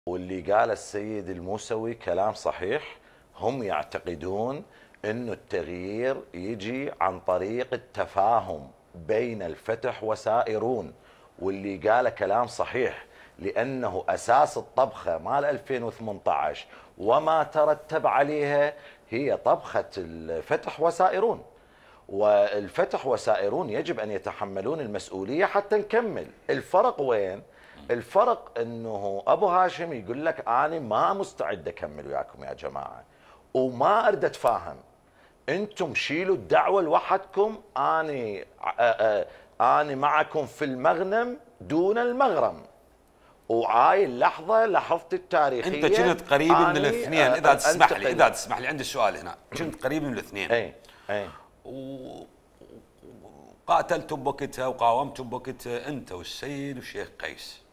واللي قال السيد الموسوي كلام صحيح. هم يعتقدون انه التغيير يجي عن طريق التفاهم بين الفتح وسائرون، واللي قال كلام صحيح، لانه اساس الطبخه مال 2018 وما ترتب عليها هي طبخه الفتح وسائرون. والفتح وسائرون يجب ان يتحملون المسؤوليه حتى نكمل. الفرق وين؟ الفرق انه ابو هاشم يقول لك انا ما مستعد اكمل وياكم يا جماعه وما اريد اتفاهم، انتم شيلوا الدعوه لوحدكم، اني معكم في المغنم دون المغرم. وهاي اللحظه لحظتي التاريخيه. انت كنت قريب من الاثنين، اذا تسمح لي عندي السؤال هنا، كنت قريب من الاثنين. اي وقاتلتم بوقتها وقاومتم بوقتها انت والسيد والشيخ قيس.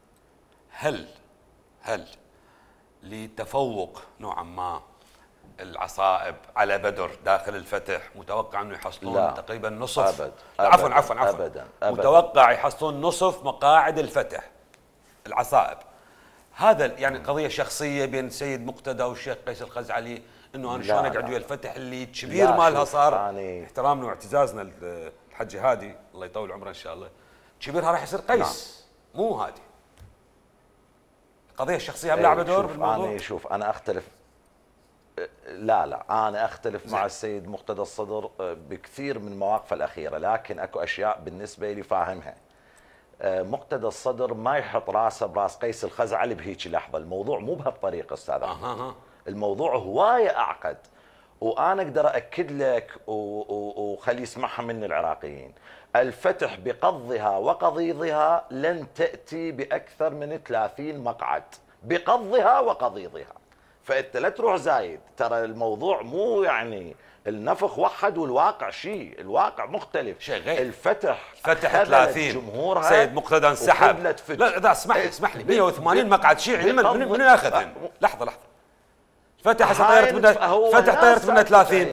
هل لتفوق نوعا ما العصائب على بدر داخل الفتح متوقع انه يحصلون تقريبا نصف؟ أبد. عفوا أبدا. متوقع يحصلون نصف مقاعد الفتح العصائب. هذا يعني قضيه شخصيه بين السيد مقتدى والشيخ قيس الخزعلي، انه انا شلون اقعد ويا الفتح اللي كبير مالها صار احترامنا واعتزازنا الحجي هادي الله يطول عمره ان شاء الله، كبيرها راح يصير قيس. مو هادي القضيه الشخصيه هم لعبه دور بالموضوع. انا اختلف. لا انا اختلف مع السيد مقتدى الصدر بكثير من مواقفه الاخيره، لكن اكو اشياء بالنسبه لي فاهمها. مقتدى الصدر ما يحط راسه براس قيس الخزعلي بهيك لحظه، الموضوع مو بهالطريقه استاذ احمد. الموضوع هوايه اعقد، وانا اقدر اكد لك وخلي يسمعها من العراقيين. الفتح بقضها وقضيضها لن تاتي باكثر من 30 مقعد بقضها وقضيضها، فانت لا تروح زايد. ترى الموضوع مو يعني النفخ وحد والواقع شيء، الواقع مختلف. شيء غير. الفتح 30 جمهورها. سيد مقتدى انسحب. لا اذا اسمح لي 180 مقعد شيعي من ياخذهم؟ لحظه الفتح طيرت منه 30.